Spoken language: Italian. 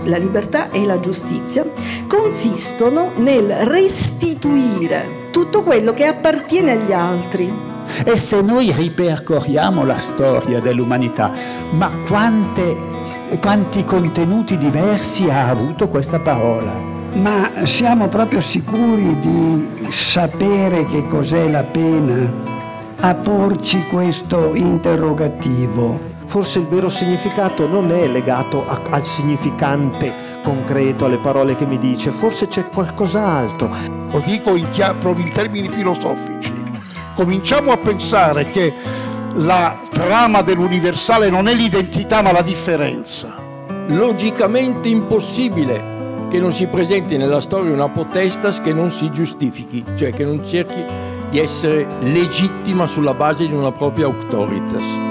la libertà e la giustizia consistono nel restituire tutto quello che appartiene agli altri. E se noi ripercorriamo la storia dell'umanità, ma quanti contenuti diversi ha avuto questa parola? Ma siamo proprio sicuri di sapere che cos'è la pena? A porci questo interrogativo. Forse il vero significato non è legato al significante concreto, alle parole che mi dice, forse c'è qualcos'altro. Lo dico in termini filosofici. Cominciamo a pensare che la trama dell'universale non è l'identità ma la differenza. Logicamente impossibile che non si presenti nella storia una potestas che non si giustifichi, cioè che non cerchi di essere legittima sulla base di una propria auctoritas.